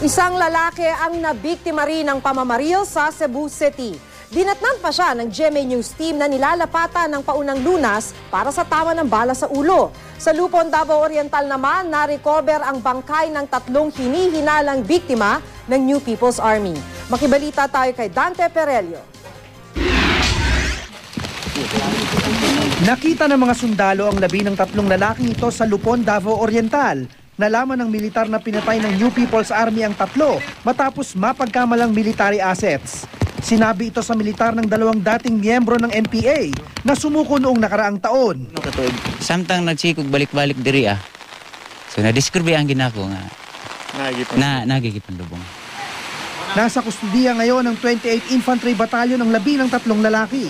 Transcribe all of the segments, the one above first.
Isang lalaki ang nabiktima rin ng pamamaril sa Cebu City. Dinatnan pa siya ng GMA News team na nilalapatan ng paunang lunas para sa tama ng bala sa ulo. Sa Luzon, Davao Oriental naman, na-recover ang bangkay ng 3 hinihinalang biktima ng New People's Army. Makibalita tayo kay Dante Perelio. Nakita ng mga sundalo ang labi ng 3 lalaking ito sa Luzon, Davao Oriental. Nalaman ng militar na pinatay ng New People's Army ang 3 matapos mapagkamalang military assets. Sinabi ito sa militar ng 2 dating miyembro ng NPA na sumuko noong nakaraang taon. Samtang nagsikog balik-balik diri So na-describe ang ginako nga nagigipon lubong. Nasa kustudiya ngayon ng 28 Infantry Battalion ang labi ng 3 lalaki.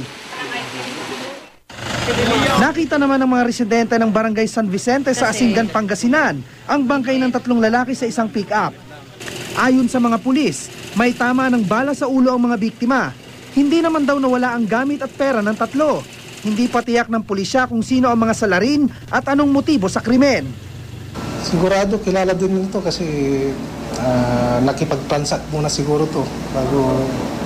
Nakita naman ng mga residente ng Barangay San Vicente sa Asingan, Pangasinan ang bangkay ng 3 lalaki sa isang pick-up. Ayon sa mga pulis, may tama ng bala sa ulo ang mga biktima. Hindi naman daw nawala ang gamit at pera ng 3. Hindi pa tiyak ng pulisya kung sino ang mga salarin at anong motibo sa krimen. Sigurado kilala din nito kasi nakipagplansak muna siguro to bago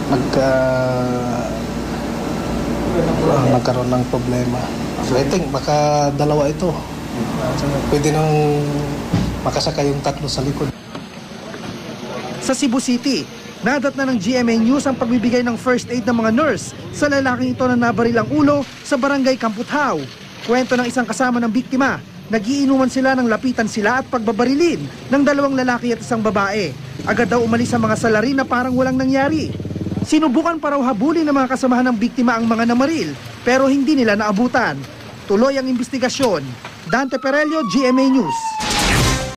nagkaroon ng problema. So I think baka 2 ito. Pwede nang makasakay yung 3 sa likod. Sa Cebu City, nadat na ng GMA News ang pagbibigay ng first aid ng mga nurse sa lalaking ito na nabaril ang ulo sa Barangay Kamputhaw. Kwento ng isang kasama ng biktima, nagiinuman sila ng lapitan sila at pagbabarilin ng 2 lalaki at isang babae. Agad daw umalis ang mga salarin na parang walang nangyari. Sinubukan pa raw habulin ng mga kasamahan ng biktima ang mga namaril pero hindi nila naabutan. Tuloy ang investigasyon. Dante Perelio, GMA News.